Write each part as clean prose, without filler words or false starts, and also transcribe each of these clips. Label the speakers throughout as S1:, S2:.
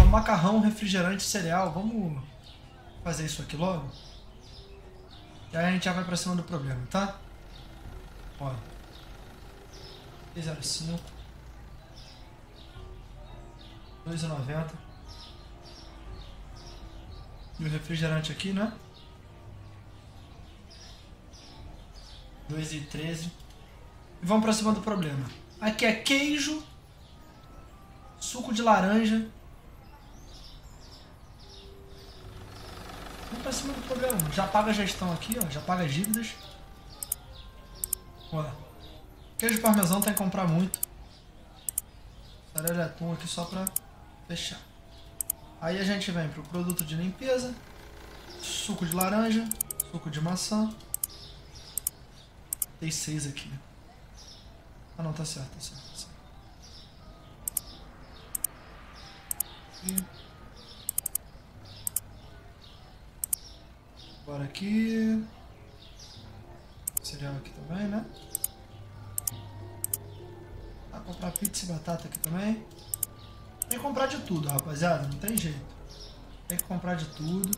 S1: macarrão, refrigerante, cereal. Vamos fazer isso aqui logo. E aí a gente já vai pra cima do problema, tá? Ó. 305. 2,90. E o refrigerante aqui, né? 2,13. E vamos pra cima do problema. Aqui é queijo, suco de laranja. Vamos pra cima do problema. Já paga a gestão aqui, ó. Já paga as dívidas. Ó. Queijo parmesão tem que comprar muito. Mussarela de atum aqui só pra fechar. Aí a gente vem pro produto de limpeza. Suco de laranja. Suco de maçã. Tem 6 aqui. Ah não, tá certo, tá certo, tá certo. E... Bora aqui. Cereal aqui também, né? Dá pra comprar pizza e batata aqui também. Tem que comprar de tudo, rapaziada. Não tem jeito. Tem que comprar de tudo.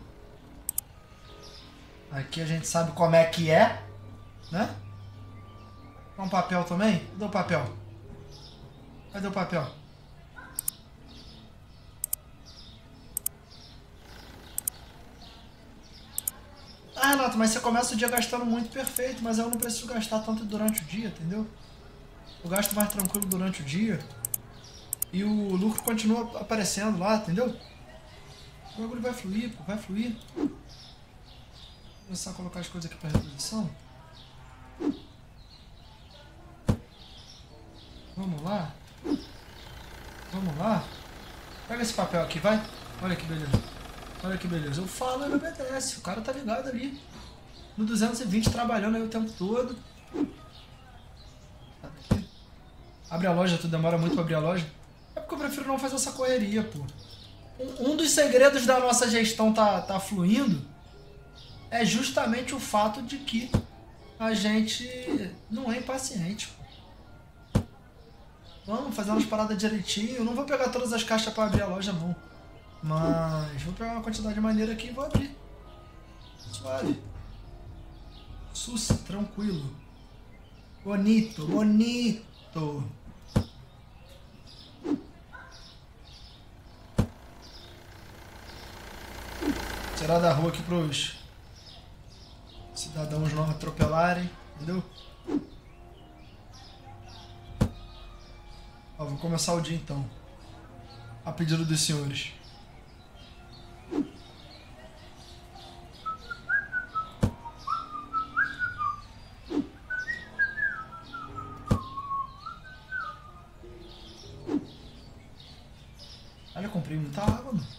S1: Aqui a gente sabe como é que é, né? Um papel também? Cadê o papel? Cadê o papel? Ah, Renato, mas você começa o dia gastando muito, perfeito, mas eu não preciso gastar tanto durante o dia, entendeu? Eu gasto mais tranquilo durante o dia e o lucro continua aparecendo lá, entendeu? O bagulho vai fluir, pô, vai fluir. Vou começar a colocar as coisas aqui para reposição. Vamos lá. Vamos lá. Pega esse papel aqui, vai. Olha que beleza. Olha que beleza. Eu falo, ele obedece. O cara tá ligado ali. No 220, trabalhando aí o tempo todo. Aqui. Abre a loja, tu demora muito pra abrir a loja. É porque eu prefiro não fazer essa correria, pô. Um dos segredos da nossa gestão tá fluindo é justamente o fato de que a gente não é impaciente, pô. Vamos fazer umas paradas direitinho. Eu não vou pegar todas as caixas pra abrir a loja, não. Mas vou pegar uma quantidade maneira aqui e vou abrir. Suave. Sussa, tranquilo. Bonito, bonito. Tirar da rua aqui pros cidadãos não atropelarem, entendeu? Ó, vou começar o dia então. A pedido dos senhores. Olha, eu comprei muita água, mano.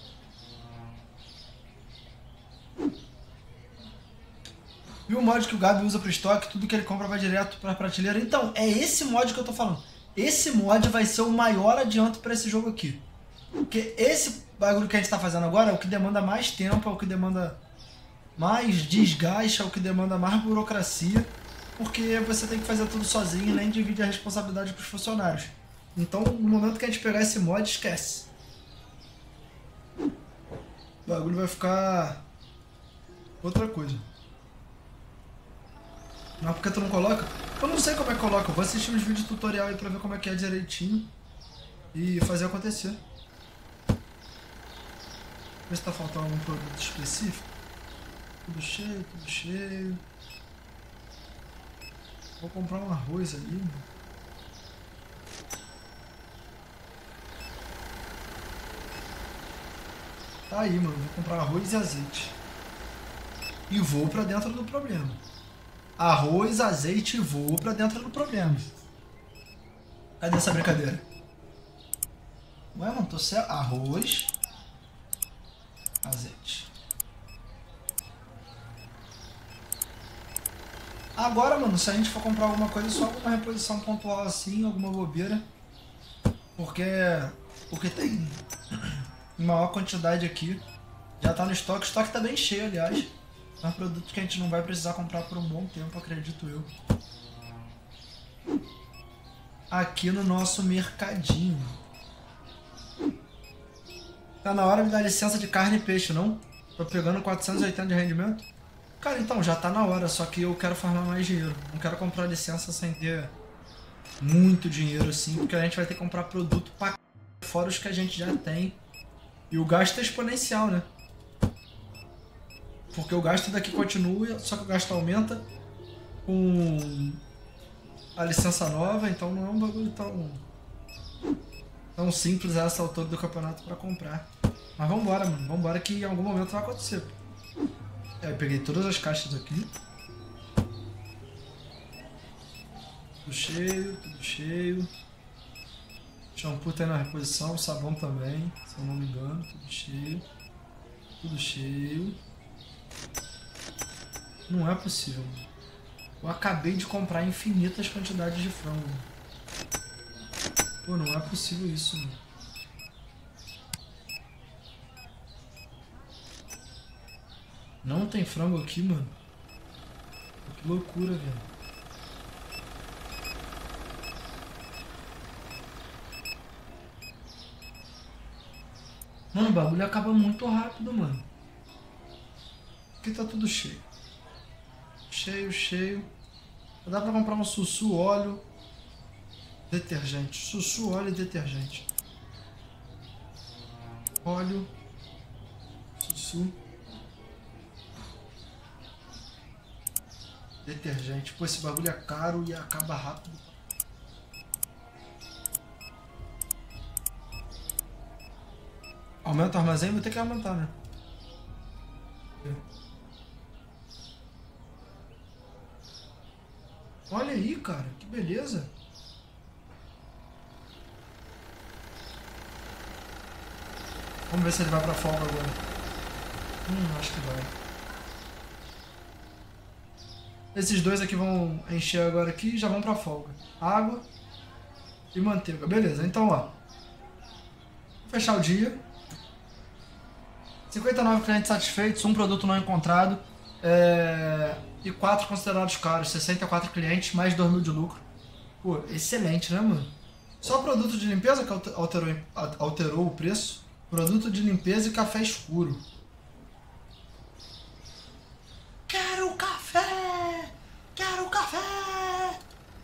S1: E o mod que o Gabi usa pro estoque, tudo que ele compra vai direto pra prateleira. Então, é esse mod que eu tô falando. Esse mod vai ser o maior adianto pra esse jogo aqui. Porque esse bagulho que a gente tá fazendo agora é o que demanda mais tempo, é o que demanda mais desgaste, é o que demanda mais burocracia. Porque você tem que fazer tudo sozinho e nem divide a responsabilidade pros funcionários. Então, no momento que a gente pegar esse mod, esquece. O bagulho vai ficar outra coisa. Mas por que tu não coloca? Eu não sei como é que coloca. Eu vou assistir uns vídeos tutorial aí pra ver como é que é direitinho e fazer acontecer. Ver se tá faltando algum produto específico. Tudo cheio, tudo cheio. Vou comprar um arroz ali, mano. Tá aí, mano. Vou comprar arroz e azeite. E vou pra dentro do problema. Arroz, azeite e vou pra dentro do problema. Cadê essa brincadeira? Ué, mano, tô certo. Arroz, azeite. Agora, mano, se a gente for comprar alguma coisa, só alguma reposição pontual assim, alguma bobeira. Porque tem maior quantidade aqui. Já tá no estoque. O estoque tá bem cheio, aliás. É um produto que a gente não vai precisar comprar por um bom tempo, acredito eu. Aqui no nosso mercadinho. Tá na hora de dar licença de carne e peixe, não? Tô pegando 480 de rendimento. Cara, então, já tá na hora, só que eu quero farmar mais dinheiro. Não quero comprar licença sem ter muito dinheiro, assim, porque a gente vai ter que comprar produto pra fora os que a gente já tem. E o gasto é exponencial, né? Porque o gasto daqui continua, só que o gasto aumenta com a licença nova, então não é um bagulho tão simples a essa altura do campeonato pra comprar. Mas vambora, mano. Vambora que em algum momento vai acontecer. Eu peguei todas as caixas aqui. Tudo cheio, tudo cheio. Shampoo tem na reposição, sabão também, se eu não me engano. Tudo cheio. Tudo cheio. Não é possível, mano. Eu acabei de comprar infinitas quantidades de frango. Pô, não é possível isso, mano. Não tem frango aqui, mano. Que loucura, velho. Mano, o bagulho acaba muito rápido, mano. Aqui tá tudo cheio. Cheio, cheio. Dá pra comprar um sussu, óleo, detergente. Sussu, óleo e detergente. Óleo, sussu, detergente. Pô, esse bagulho é caro e acaba rápido. Aumenta o armazém, vou ter que aumentar, né? Olha aí, cara, que beleza. Vamos ver se ele vai pra folga agora. Acho que vai. Esses dois aqui vão encher agora aqui e já vão pra folga. Água e manteiga. Beleza, então ó. Vou fechar o dia. 59 clientes satisfeitos, um produto não encontrado. E 4 considerados caros. 64 clientes, mais 2 mil de lucro. Pô, excelente, né, mano? Só produto de limpeza que alterou o preço. Produto de limpeza e café escuro. Quero café! Quero café!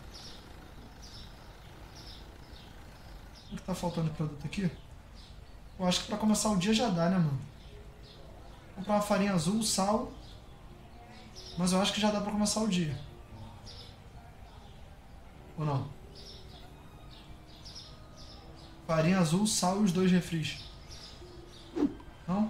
S1: O que tá faltando de produto aqui? Eu acho que pra começar o dia já dá, né, mano? Vou comprar uma farinha azul, sal. Mas eu acho que já dá pra começar o dia. Ou não? Farinha azul, sal e os 2 refris. Não?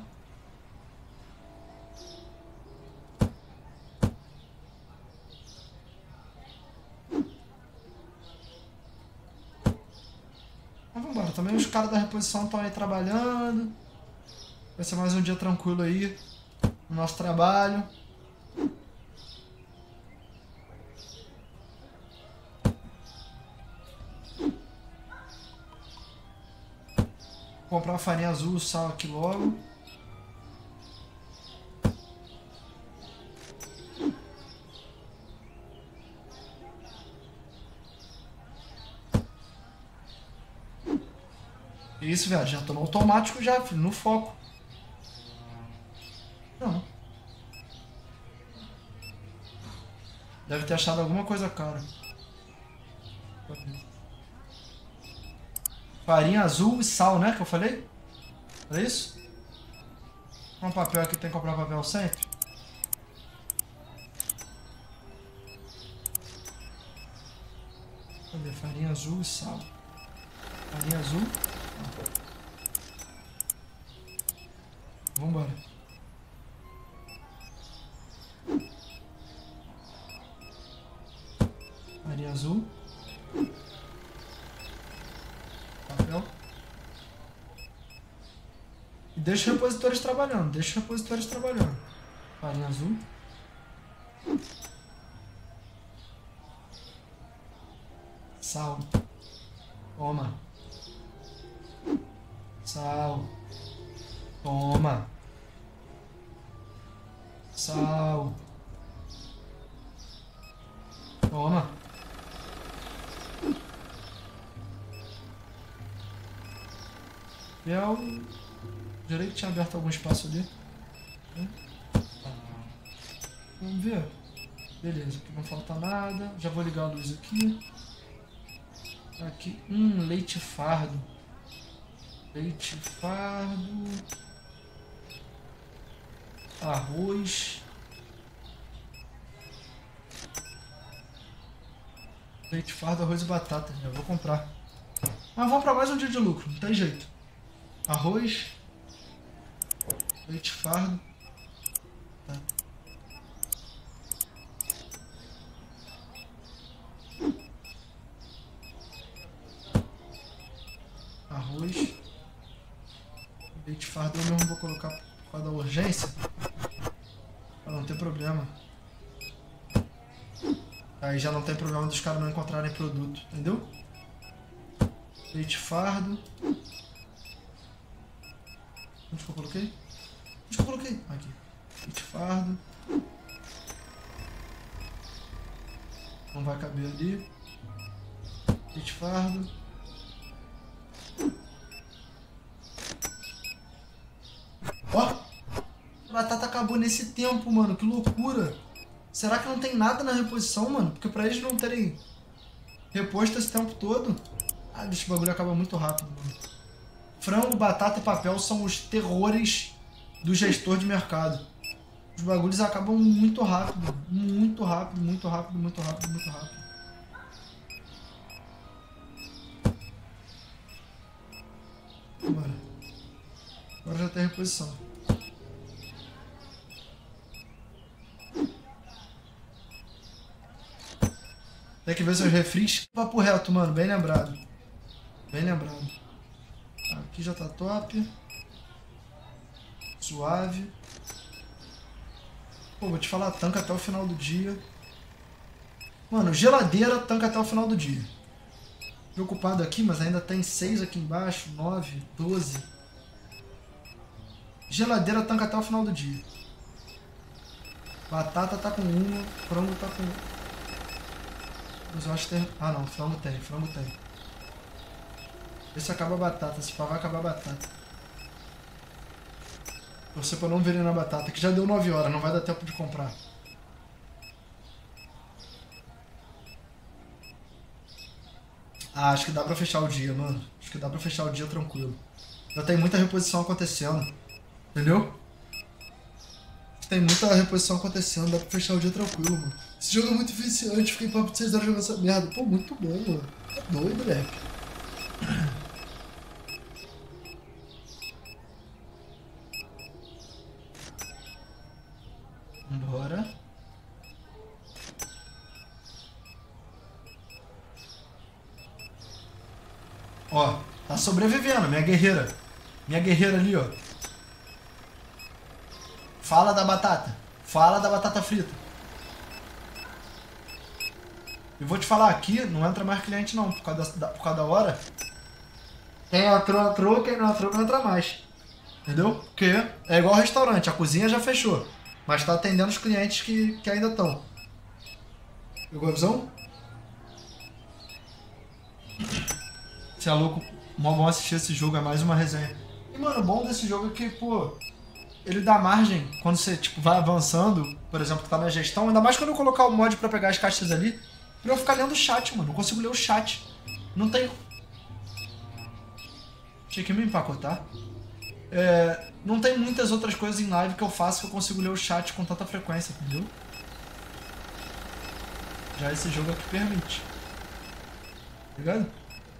S1: Mas vambora. Também os caras da reposição estão aí trabalhando. Vai ser mais um dia tranquilo aí no nosso trabalho. Vou comprar uma farinha azul, o sal aqui logo. Isso, velho, já tô no automático já, filho, no foco. Não. Deve ter achado alguma coisa cara. Farinha azul e sal, né? Que eu falei? É isso? Um papel aqui, tem que comprar papel sempre. Cadê? Farinha azul e sal. Farinha azul. Vambora. Farinha azul. Papel. E deixa os repositores trabalhando. Deixa os repositores trabalhando. Farinha azul. Sal. Toma. Sal. Toma. Sal. Toma. Papel. Jurei que tinha aberto algum espaço ali. Vamos ver. Beleza, aqui não falta nada. Já vou ligar a luz aqui. Aqui. Leite fardo. Leite fardo. Arroz. Leite fardo, arroz e batata. Já vou comprar. Mas vamos para mais um dia de lucro. Não tem jeito. Arroz. Leite fardo. Tá. Arroz. Leite fardo eu mesmo vou colocar por causa da urgência. Pra não ter problema. Aí já não tem problema dos caras não encontrarem produto, entendeu? Leite fardo. Onde que eu coloquei? Onde que eu coloquei? Aqui. Leite fardo. Não vai caber ali. Leite fardo. Ó! A batata acabou nesse tempo, mano. Que loucura! Será que não tem nada na reposição, mano? Porque pra eles não terem reposto esse tempo todo... Ah, esse bagulho acaba muito rápido, mano. Frango, batata e papel são os terrores do gestor de mercado. Os bagulhos acabam muito rápido. Muito rápido, muito rápido, muito rápido, muito rápido. Bora. Agora já tem reposição. Tem que ver seus refris. Papo reto, mano. Bem lembrado. Bem lembrado. Aqui já tá top. Suave. Pô, vou te falar, tanca até o final do dia. Mano, geladeira tanca até o final do dia. Preocupado aqui, mas ainda tem 6 aqui embaixo. 9, 12. Geladeira tanca até o final do dia. Batata tá com uma. Frango tá com... Mas eu acho que tem... Ah não, frango tem, frango tem. Vê se acaba a batata, se pá vai acabar a batata. Torcer pra não envenenar a batata, que já deu 9 horas, não vai dar tempo de comprar. Ah, acho que dá pra fechar o dia, mano. Acho que dá pra fechar o dia tranquilo. Já tem muita reposição acontecendo. Entendeu? Tem muita reposição acontecendo, dá pra fechar o dia tranquilo, mano. Esse jogo é muito viciante, fiquei papo de 6 horas jogando essa merda. Pô, muito bom, mano. Tá doido, moleque. Bora. Ó, tá sobrevivendo, minha guerreira. Minha guerreira ali, ó. Fala da batata. Fala da batata frita. E vou te falar, aqui não entra mais cliente não, por causa da hora. Quem entrou, entrou. Quem não entrou, não entra mais. Entendeu? Porque é igual restaurante, a cozinha já fechou. Mas tá atendendo os clientes que ainda estão. Pegou a visão? Se é louco, mó bom assistir esse jogo, é mais uma resenha. E mano, o bom desse jogo é que, pô, ele dá margem quando você tipo, vai avançando, por exemplo, que tá na gestão, ainda mais quando eu colocar o mod pra pegar as caixas ali, pra eu ficar lendo o chat, mano. Eu consigo ler o chat. Não tem. Tinha que me empacotar. Não tem muitas outras coisas em live que eu faço que eu consigo ler o chat com tanta frequência, entendeu? Já esse jogo aqui permite. Tá ligado?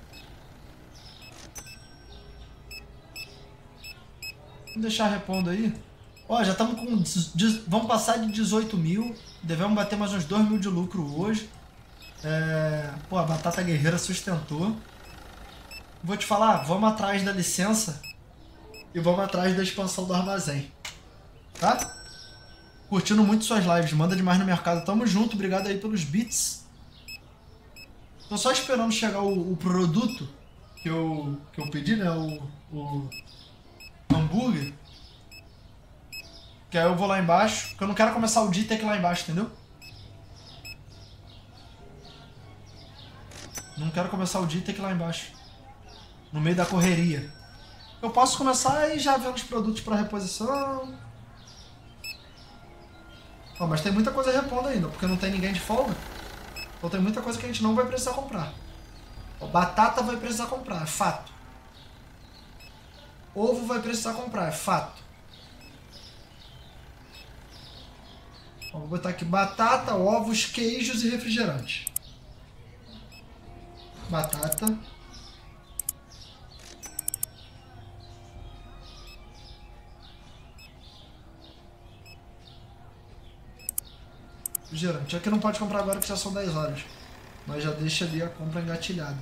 S1: Vamos deixar repondo aí. Ó, já estamos com... Vamos passar de 18 mil. Devemos bater mais uns 2 mil de lucro hoje. Pô, a batata guerreira sustentou. Vou te falar, vamos atrás da licença e vamos atrás da expansão do armazém. Tá? Curtindo muito suas lives, manda demais no mercado. Tamo junto, obrigado aí pelos bits. Tô só esperando chegar o produto que eu pedi, né? O hambúrguer. Que aí eu vou lá embaixo, porque eu não quero começar o dia e ter que ir lá embaixo, entendeu? Não quero começar o dia e ter que ir lá embaixo. No meio da correria. Eu posso começar aí já vendo os produtos para reposição. Ó, mas tem muita coisa repondo ainda, porque não tem ninguém de folga. Então tem muita coisa que a gente não vai precisar comprar. Ó, batata vai precisar comprar, é fato. Ovo vai precisar comprar, é fato. Ó, vou botar aqui batata, ovos, queijos e refrigerante. Batata. Refrigerante. Aqui não pode comprar agora que já são 10 horas. Mas já deixa ali a compra engatilhada.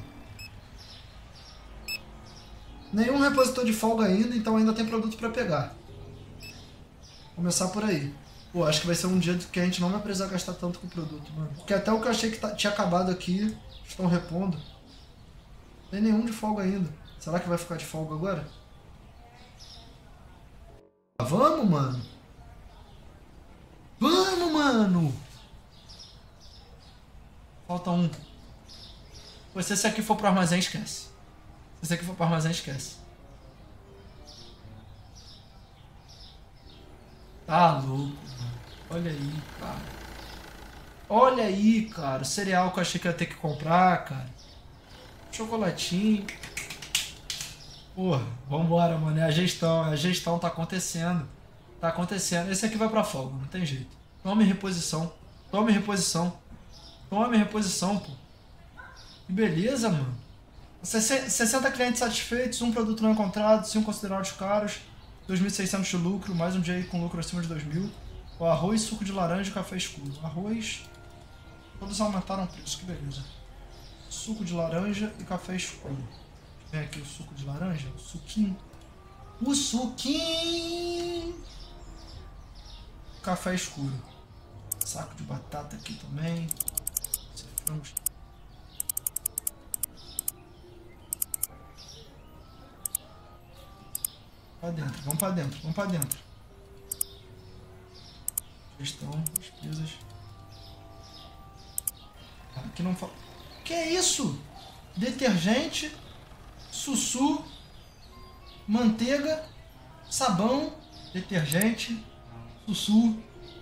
S1: Nenhum repositor de folga ainda, então ainda tem produto para pegar. Vou começar por aí. Pô, acho que vai ser um dia que a gente não vai precisar gastar tanto com o produto, mano. Porque até o que eu achei que tinha acabado aqui, estão repondo. Não tem nenhum de folga ainda. Será que vai ficar de folga agora? Vamos, mano. Vamos, mano. Falta um. Pô, se esse aqui for pro armazém, esquece. Se esse aqui for pro armazém, esquece. Tá louco, mano. Olha aí, cara. Olha aí, cara. O cereal que eu achei que eu ia ter que comprar, cara. Chocolatinho. Porra, vambora, mano. É a gestão tá acontecendo. Tá acontecendo. Esse aqui vai pra folga, não tem jeito. Tome reposição. Tome reposição. Tome reposição, pô. Que beleza, mano. 60 clientes satisfeitos, um produto não encontrado, 5 considerados caros, 2.600 de lucro, mais um dia aí com lucro acima de 2.000. O arroz, suco de laranja e café escuro. Arroz, todos aumentaram o preço, que beleza. Suco de laranja e café escuro. Vem aqui o suco de laranja, o suquinho. O suquinho! Café escuro. Saco de batata aqui também. Esse frango. Pra dentro, vamos pra dentro, vamos pra dentro. Gestão, despesas. Aqui não fala. Que é isso? Detergente, sussu, manteiga, sabão, detergente, sussu.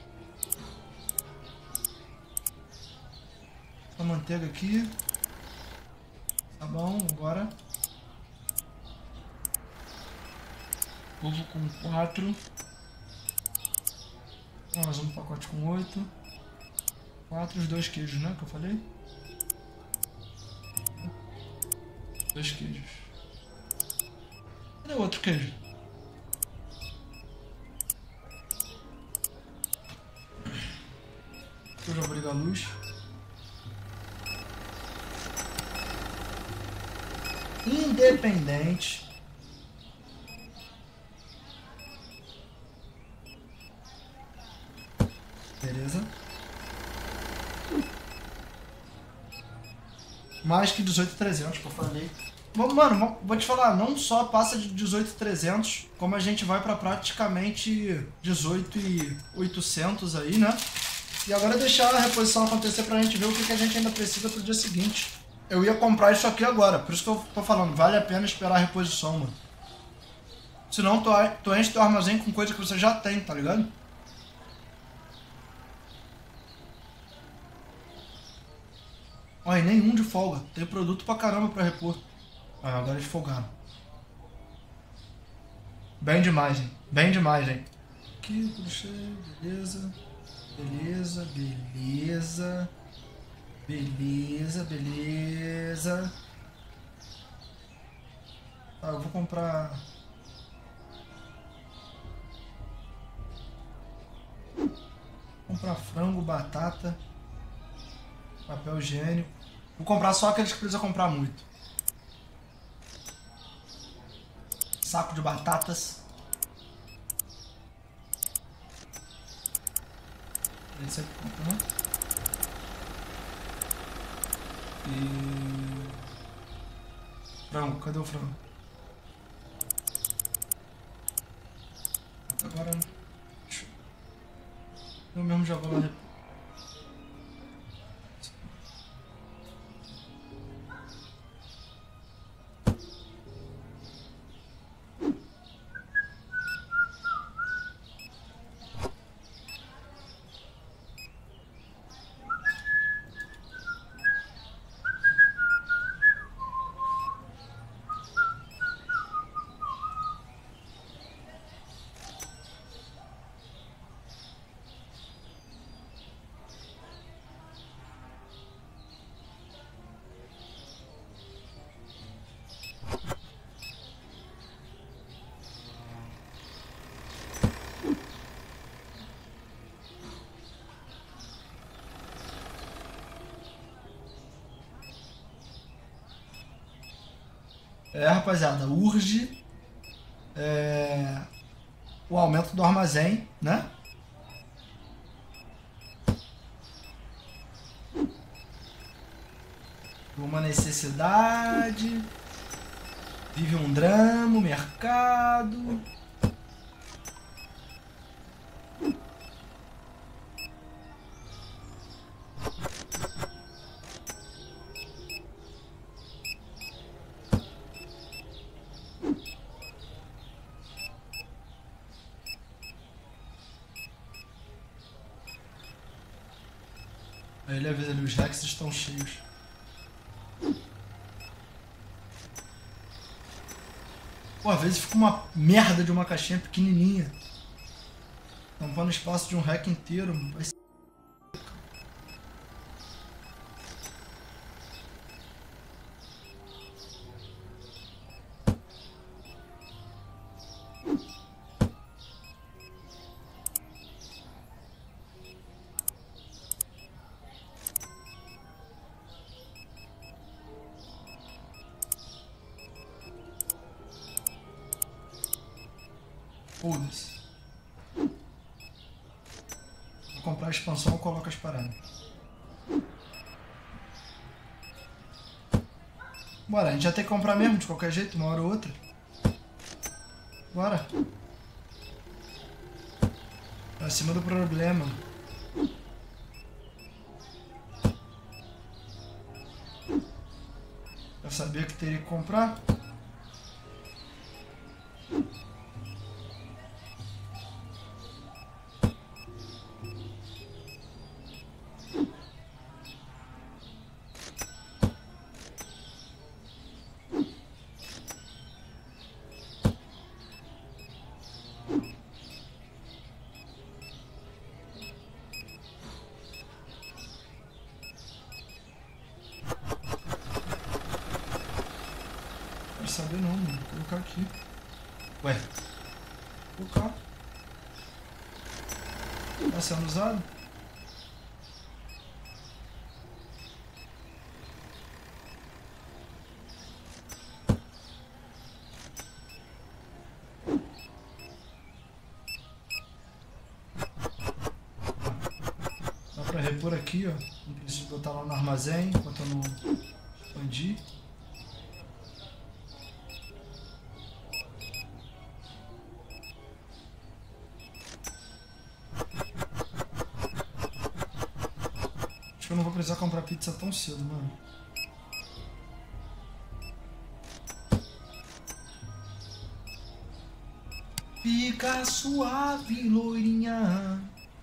S1: A manteiga aqui. Sabão, agora. Ovo com 4. Mais um pacote com 8. 4, os 2 queijos, né? Que eu falei? 2 queijos. Cadê o outro queijo? Eu já vou ligar a luz. Independente. Beleza. Mais que 18.300, que eu falei. Mano, vou te falar, não só passa de 18.300, como a gente vai pra praticamente 18.800 aí, né? E agora deixar a reposição acontecer pra gente ver o que a gente ainda precisa pro dia seguinte. Eu ia comprar isso aqui agora, por isso que eu tô falando, vale a pena esperar a reposição, mano. Senão tu enche teu armazém com coisa que você já tem, tá ligado? Olha, nenhum de folga. Tem produto pra caramba pra repor. Ah, agora eles folgaram. Bem demais, hein? Bem demais, hein? Aqui, tudo cheio. Beleza. Beleza, beleza. Beleza, beleza. Tá, eu vou comprar... frango, batata, papel higiênico. Vou comprar só aqueles que precisa comprar muito. Saco de batatas. Ele sempre compra, né? E... frango, cadê o frango? Agora... eu mesmo já vou lá. Rapaziada, urge o aumento do armazém, né? Uma necessidade. Vive um drama, o mercado. Aí ele avisa ali, os Rex estão cheios. Pô, às vezes fica uma merda de uma caixinha pequenininha. Tampando o espaço de um hack inteiro. Vai ser... Foda-se. Vou comprar a expansão, eu coloco as paradas. Bora, a gente já tem que comprar mesmo, de qualquer jeito, uma hora ou outra. Bora. Pra cima do problema. Eu sabia que teria que comprar. Não saber não, mano. Vou colocar aqui. Ué. Vou colocar. Tá sendo usado? Dá pra repor aqui, ó. Não preciso botar lá no armazém, botar no expandir. Acho que eu não vou precisar comprar pizza tão cedo, mano. Fica suave, loirinha.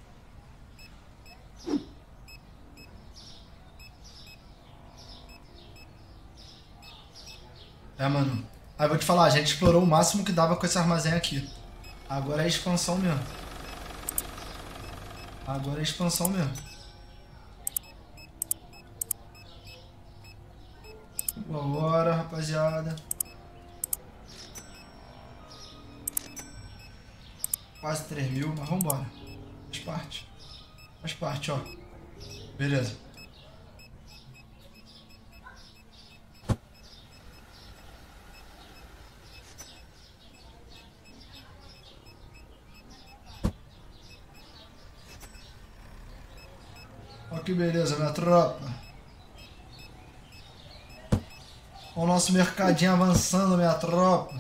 S1: Mano. Aí vou te falar, a gente explorou o máximo que dava com esse armazém aqui. Agora é expansão mesmo. Agora é expansão mesmo. Bora, rapaziada. Quase 3.000, mas vambora. Faz parte. Faz parte, ó. Beleza. Ó que beleza, minha tropa. Ó o nosso mercadinho avançando, minha tropa.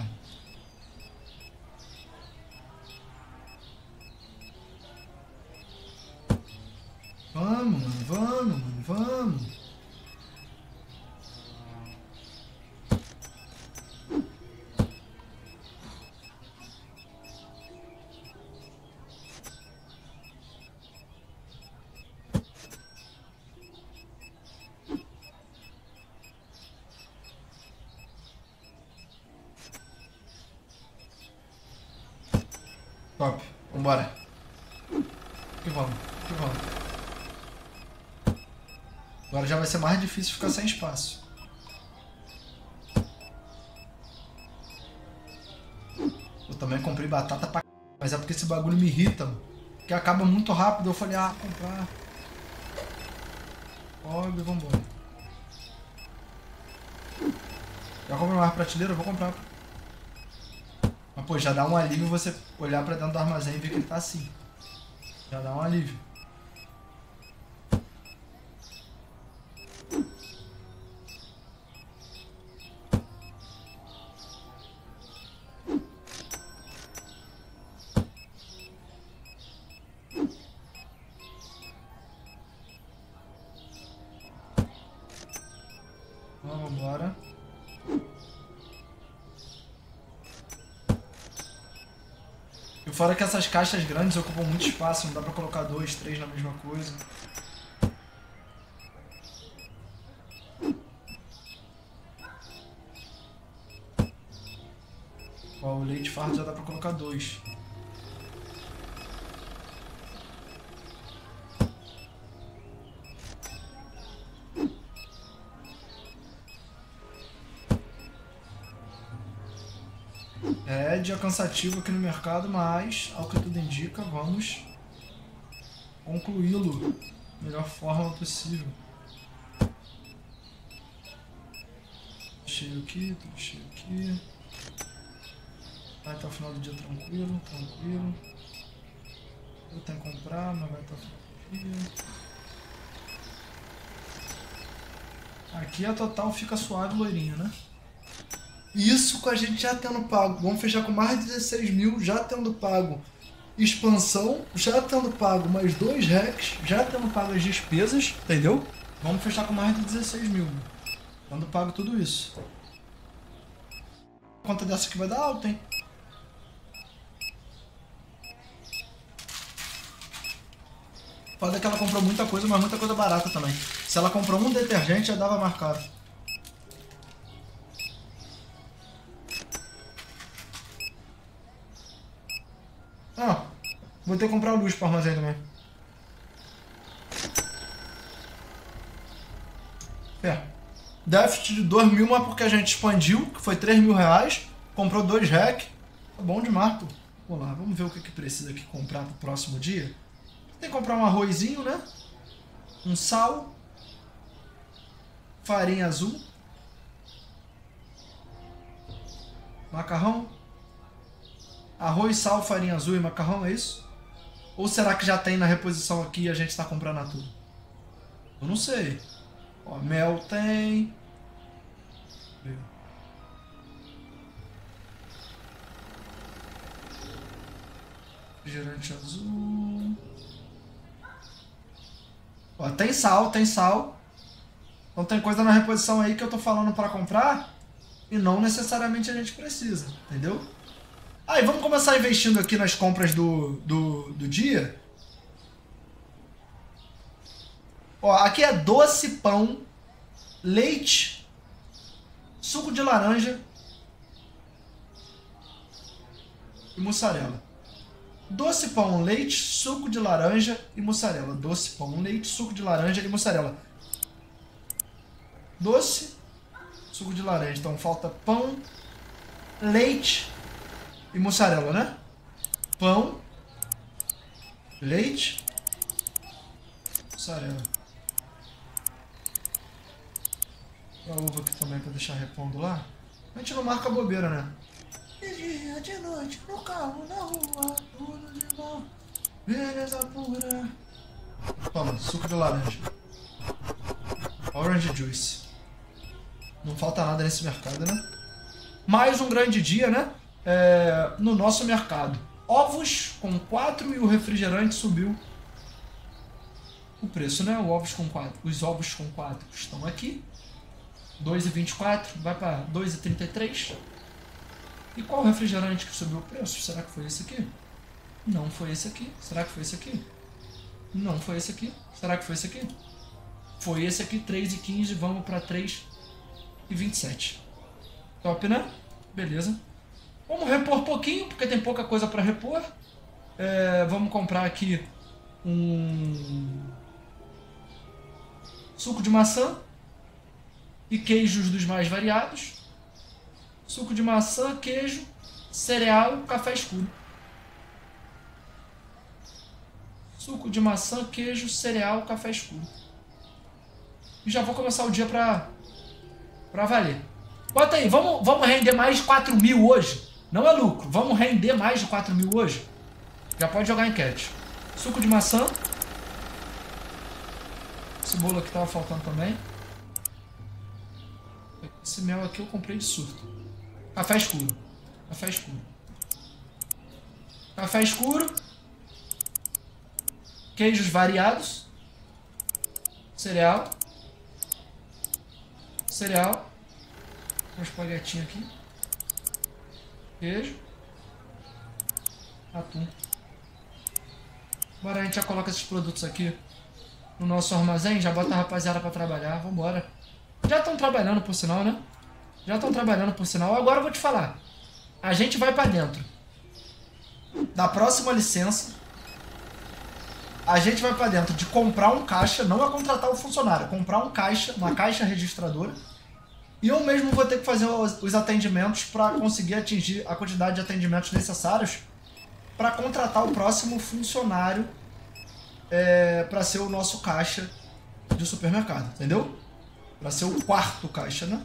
S1: Vamos, mano, vamos, mano, vamos. Top, vambora. Que vamos, que vamos. Agora já vai ser mais difícil ficar sem espaço. Eu também comprei batata pra c... mas é porque esse bagulho me irrita, mano. Porque acaba muito rápido. Eu falei, ah, comprar. Óbvio, vambora. Já comprou mais prateleira? Eu vou comprar. Mas, pô, já dá um alívio você olhar pra dentro do armazém e ver que ele tá assim. Já dá um alívio. Vamos embora. E fora que essas caixas grandes ocupam muito espaço, não dá pra colocar 2, 3 na mesma coisa. Ó, o leite fardo já dá pra colocar 2. É dia cansativo aqui no mercado, mas, ao que tudo indica, vamos concluí-lo da melhor forma possível. Cheio aqui, tudo cheio aqui. Vai até o final do dia tranquilo, tranquilo. Eu tenho que comprar, mas vai até o final do dia. Aqui a total fica suave, loirinho, né? Isso com a gente já tendo pago. Vamos fechar com mais de 16 mil, já tendo pago expansão, já tendo pago mais 2 hacks, já tendo pago as despesas, entendeu? Vamos fechar com mais de 16 mil. Tendo pago tudo isso. A conta dessa aqui vai dar alta, hein? Foda que ela comprou muita coisa, mas muita coisa barata também. Se ela comprou um detergente, já dava marcado. Ah, vou ter que comprar luz para armazém também. É. Déficit de 2 mil, mas porque a gente expandiu, que foi 3 mil reais. Comprou 2 hack. Tá bom demais, pô. Vamos lá, vamos ver o que precisa aqui comprar pro próximo dia. Tem que comprar um arrozinho, né? Um sal. Farinha azul. Macarrão. Arroz, sal, farinha azul e macarrão, é isso? Ou será que já tem na reposição aqui e a gente tá comprando a tudo? Eu não sei. Ó, mel tem. Refrigerante azul. Ó, tem sal, tem sal. Então tem coisa na reposição aí que eu tô falando pra comprar e não necessariamente a gente precisa, entendeu? Aí, vamos começar investindo aqui nas compras do dia. Ó, aqui é doce, pão, leite, suco de laranja e mussarela. Doce, pão, leite, suco de laranja e mussarela. Doce, pão, leite, suco de laranja e mussarela. Doce, suco de laranja. Então falta pão, leite e mussarela, né? Pão, leite, mussarela. E a uva aqui também pra deixar repondo lá. A gente não marca bobeira, né? De dia, de noite, no carro, na rua, tudo de bom, beleza pura. Toma, suco de laranja. Orange juice. Não falta nada nesse mercado, né? Mais um grande dia, né? No nosso mercado. Ovos com 4 e o refrigerante subiu o preço, né? Os ovos com 4 estão aqui. 2,24 vai para 2,33. E qual refrigerante que subiu o preço? Será que foi esse aqui? Não foi esse aqui. Será que foi esse aqui? Não foi esse aqui. Será que foi esse aqui? Foi esse aqui, 3,15. Vamos para 3,27. Top, né? Beleza. Vamos repor pouquinho, porque tem pouca coisa para repor. Vamos comprar aqui um suco de maçã e queijos dos mais variados. Suco de maçã, queijo, cereal, café escuro. Suco de maçã, queijo, cereal, café escuro. E já vou começar o dia pra valer. Bota aí, vamos render mais de 4 mil hoje. Não é lucro, vamos render mais de 4 mil hoje. Já pode jogar enquete. Suco de maçã. Esse bolo aqui tava faltando também. Esse mel aqui eu comprei de surto. Café escuro. Café escuro. Café escuro. Queijos variados. Cereal. Cereal. Um espaguetinho aqui. Queijo. Atum. Bora, a gente já coloca esses produtos aqui no nosso armazém. Já bota a rapaziada pra trabalhar. Vambora. Já estão trabalhando por sinal, né? Já estão trabalhando por sinal. Agora eu vou te falar. A gente vai pra dentro da próxima licença. A gente vai pra dentro de comprar um caixa. Não é contratar um funcionário. É comprar um caixa, uma caixa registradora. E eu mesmo vou ter que fazer os atendimentos para conseguir atingir a quantidade de atendimentos necessários para contratar o próximo funcionário para ser o nosso caixa de supermercado, entendeu? Para ser o quarto caixa, né?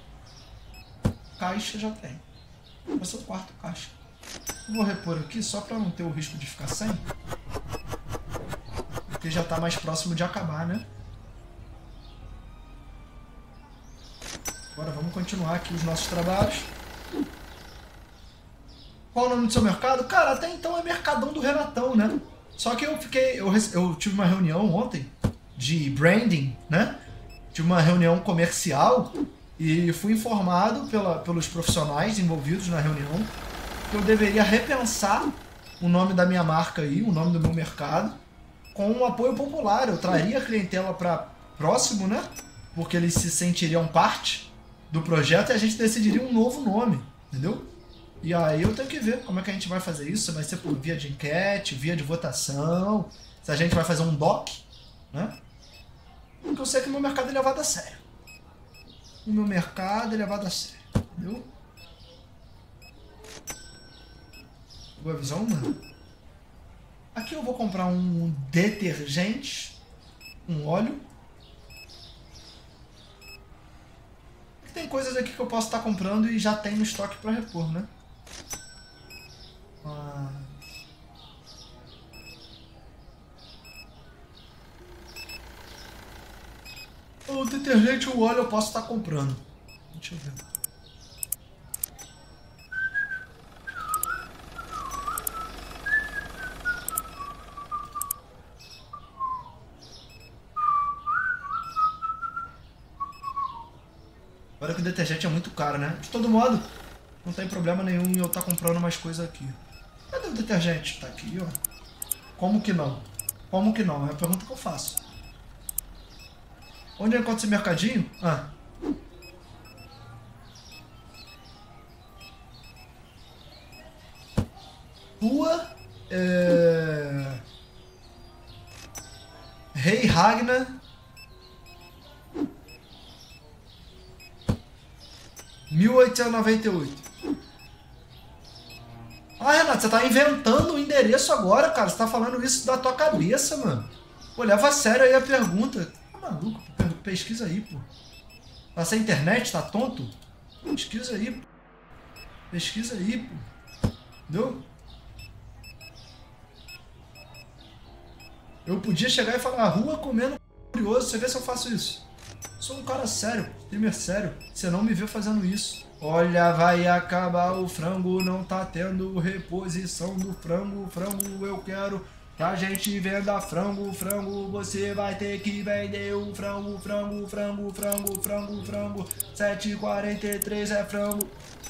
S1: Caixa já tem. Vai ser o quarto caixa. Vou repor aqui só para não ter o risco de ficar sem. Porque já está mais próximo de acabar, né? Agora vamos continuar aqui os nossos trabalhos. Qual o nome do seu mercado? Cara, até então é Mercadão do Renatão, né? Só que eu tive uma reunião ontem de branding, né? Tive uma reunião comercial e fui informado pelos profissionais envolvidos na reunião que eu deveria repensar o nome da minha marca aí, o nome do meu mercado, com um apoio popular. Eu traria a clientela para próximo, né? Porque eles se sentiriam parte do projeto e a gente decidiria um novo nome, entendeu? E aí eu tenho que ver como é que a gente vai fazer isso. Se vai ser por via de enquete, via de votação, se a gente vai fazer um doc, né? Porque eu sei que o meu mercado é levado a sério. O meu mercado é levado a sério, entendeu? Boa visão, mano. Aqui eu vou comprar um detergente, um óleo. Tem coisas aqui que eu posso estar comprando e já tem no estoque para repor, né? O detergente e o óleo eu posso estar comprando. Deixa eu ver. Agora que o detergente é muito caro, né? De todo modo, não tem problema nenhum em eu estar comprando mais coisa aqui. Cadê o detergente? Tá aqui, ó. Como que não? Como que não? É a pergunta que eu faço. Onde eu encontro esse mercadinho? Ah. Rua... Rei Ragnar... 1898. Ah, Renato, você tá inventando o endereço agora, cara. Você tá falando isso da tua cabeça, mano. Pô, leva a sério aí a pergunta. Tá maluco? Pesquisa aí, pô. Tá sem internet? Tá tonto? Pesquisa aí, pô. Pesquisa aí, pô. Entendeu? Eu podia chegar e falar, rua comendo curioso. Você vê se eu faço isso. Sou um cara sério, streamer sério. Você não me viu fazendo isso. Olha, vai acabar o frango, não tá tendo reposição do frango. Frango, eu quero que a gente venda frango. Frango, você vai ter que vender o frango. Frango, frango, frango, frango, frango. 7,43 é frango.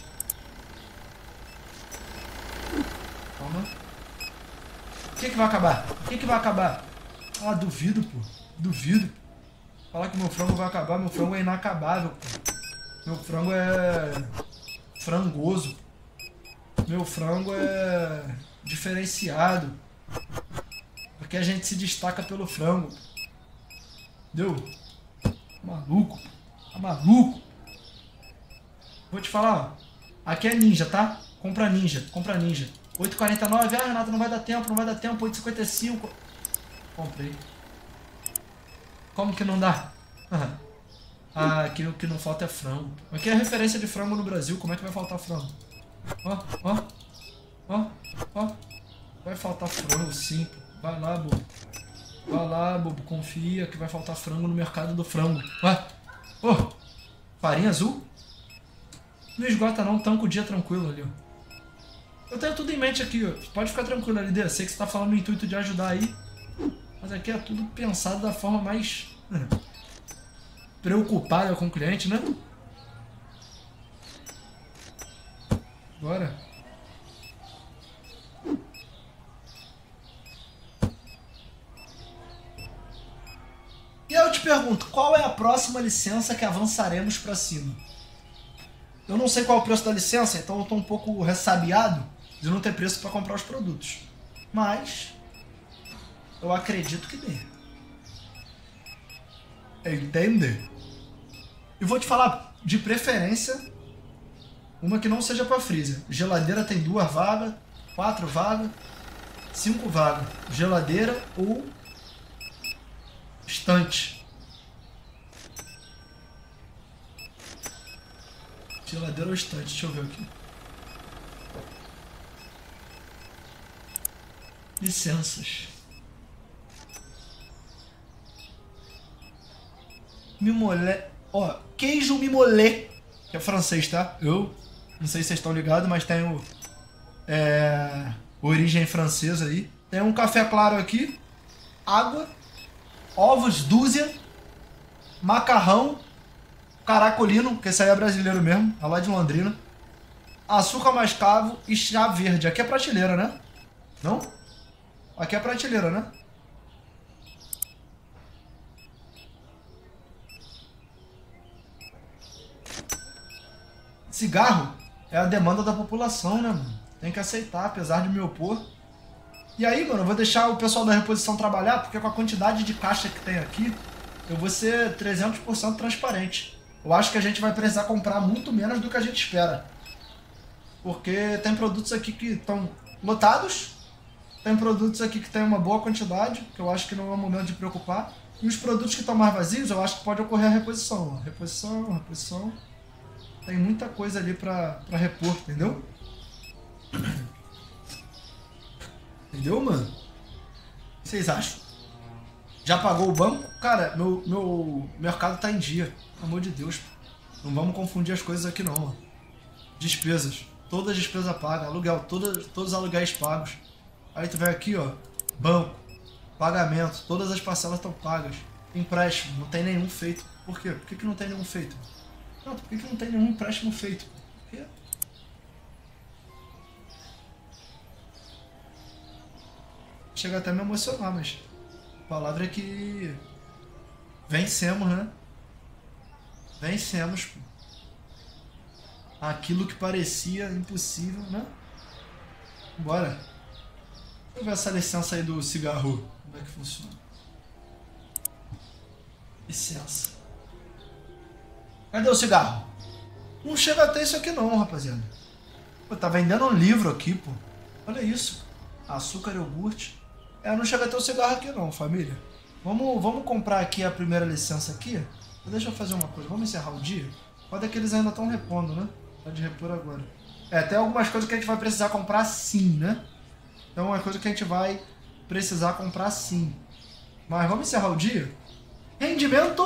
S1: Calma. O que vai acabar? O que vai acabar? Ah, duvido, pô. Duvido. Falar que meu frango vai acabar, meu frango é inacabável, pô. Meu frango é frangoso. Meu frango é diferenciado. Porque a gente se destaca pelo frango. Entendeu? Tá maluco. Tá maluco. Vou te falar, ó. Aqui é ninja, tá? Compra ninja. Compra ninja. 8,49. Ah, Renato, não vai dar tempo, não vai dar tempo. 8,55. Comprei. Como que não dá? Ah, aqui o que não falta é frango. Aqui é a referência de frango no Brasil. Como é que vai faltar frango? Ó, ó, ó, ó. Vai faltar frango, sim. Vai lá, bobo. Vai lá, bobo. Confia que vai faltar frango no mercado do frango. Ué? Ô, farinha azul? Não esgota não, tanca o dia tranquilo ali, ó. Eu tenho tudo em mente aqui, ó. Pode ficar tranquilo, LD. Sei que você tá falando no intuito de ajudar aí. Mas aqui é tudo pensado da forma mais preocupada com o cliente, né? Bora. E aí eu te pergunto, qual é a próxima licença que avançaremos pra cima? Eu não sei qual é o preço da licença, então eu tô um pouco ressabiado de não ter preço pra comprar os produtos. Mas eu acredito que dê. Entende? E vou te falar, de preferência, uma que não seja para freezer. Geladeira tem 2 vagas, 4 vagas, 5 vagas. Geladeira ou estante. Geladeira ou estante, deixa eu ver aqui. Licenças. Mimolé. Ó, queijo mimolé, que é francês, tá? Eu não sei se vocês estão ligados, mas tem origem francesa aí. Tem um café claro aqui, água, ovos dúzia, macarrão, caracolino, que esse aí é brasileiro mesmo, é lá de Londrina, açúcar mascavo e chá verde. Aqui é prateleira, né? Não? Aqui é prateleira, né? Cigarro é a demanda da população, né, mano? Tem que aceitar, apesar de me opor. E aí, mano, eu vou deixar o pessoal da reposição trabalhar, porque com a quantidade de caixa que tem aqui, eu vou ser 300% transparente. Eu acho que a gente vai precisar comprar muito menos do que a gente espera. Porque tem produtos aqui que estão lotados, tem produtos aqui que tem uma boa quantidade, que eu acho que não é o momento de preocupar. E os produtos que estão mais vazios, eu acho que pode ocorrer a reposição. Reposição. Tem muita coisa ali pra repor, entendeu? Entendeu, mano? O que vocês acham? Já pagou o banco? Cara, meu mercado tá em dia. Pelo amor de Deus. Não vamos confundir as coisas aqui não, mano. Despesas. Todas as despesas pagas. Aluguel. Todos os aluguéis pagos. Aí tu vem aqui, ó. Banco. Pagamento. Todas as parcelas estão pagas. Empréstimo. Não tem nenhum feito. Por quê? Por que não tem nenhum feito? Não, por que não tem nenhum empréstimo feito? Por quê? Chega até a me emocionar, mas a palavra é que vencemos, né? Vencemos, pô. Aquilo que parecia impossível, né? Bora. Deixa eu ver essa licença aí do cigarro. Como é que funciona? Licença. Cadê o cigarro? Não chega até isso aqui não, rapaziada. Pô, tá vendendo um livro aqui, pô. Olha isso. Açúcar e iogurte. Não chega até o cigarro aqui não, família. Vamos comprar aqui a primeira licença aqui. Deixa eu fazer uma coisa. Vamos encerrar o dia? Pode que eles ainda estão repondo, né? Pode repor agora. Tem algumas coisas que a gente vai precisar comprar sim, né? Então é uma coisa que a gente vai precisar comprar sim. Mas vamos encerrar o dia? Rendimento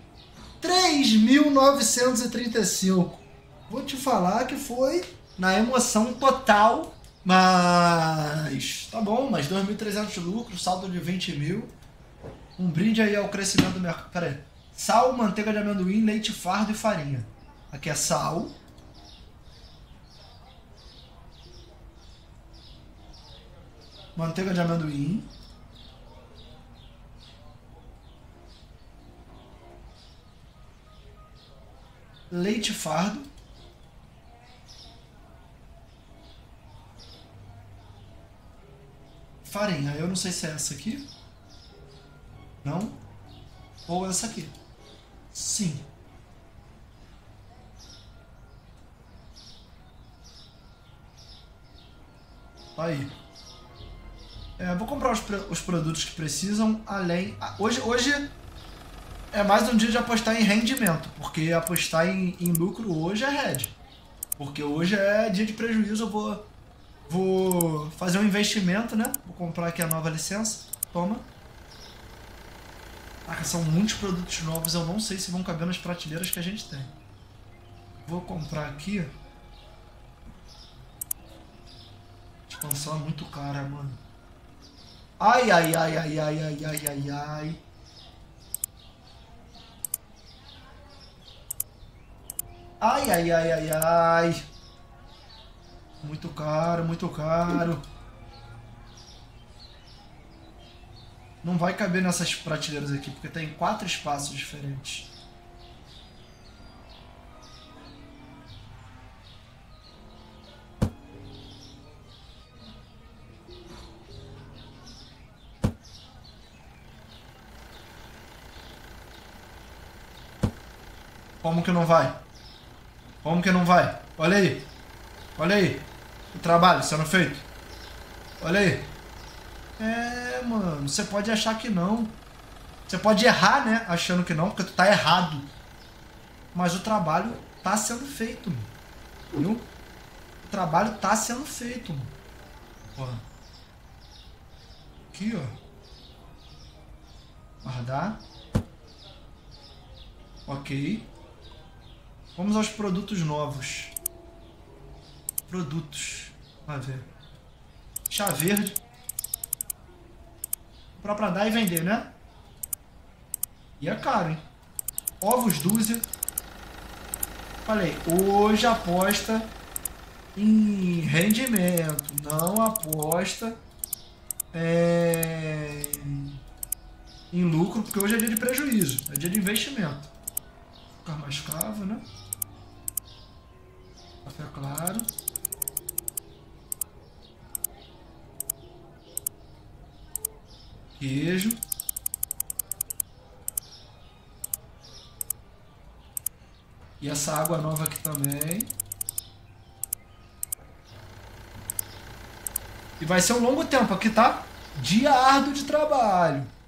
S1: 3.935. Vou te falar que foi na emoção total, mas tá bom, mais 2.300 de lucro, saldo de 20 mil. Um brinde aí ao crescimento do mercado. Pera aí. Sal, manteiga de amendoim, leite fardo e farinha. Aqui é sal. Manteiga de amendoim. Leite fardo. Farinha. Eu não sei se é essa aqui. Não. Ou essa aqui. Sim. Aí. Vou comprar os produtos que precisam, além... Hoje É mais um dia de apostar em rendimento, porque apostar em lucro hoje é red. Porque hoje é dia de prejuízo, eu vou fazer um investimento, né? Vou comprar aqui a nova licença. Toma. Ah, são muitos produtos novos, eu não sei se vão caber nas prateleiras que a gente tem. Vou comprar aqui. Expansão é muito cara, mano. Ai, ai, ai, ai, ai, ai, ai, ai, ai. Ai, ai, ai, ai, ai. Muito caro, muito caro. Não vai caber nessas prateleiras aqui, porque tem 4 espaços diferentes. Como que não vai? Como que não vai? Olha aí. Olha aí. O trabalho sendo feito. Olha aí. É, mano. Você pode achar que não. Você pode errar, né? Achando que não, porque tu tá errado. Mas o trabalho tá sendo feito, mano. Viu? O trabalho tá sendo feito, mano. Ó. Aqui, ó. Guardar. Ok. Vamos aos produtos novos. Produtos. Vamos ver. Chá verde. Pra dar e vender, né? E é caro, hein? Ovos dúzia. Falei, hoje aposta em rendimento. Não aposta em lucro, porque hoje é dia de prejuízo. É dia de investimento. Ficar mascavo, né? Café claro. Queijo. E essa água nova aqui também. E vai ser um longo tempo aqui, tá? Dia árduo de trabalho.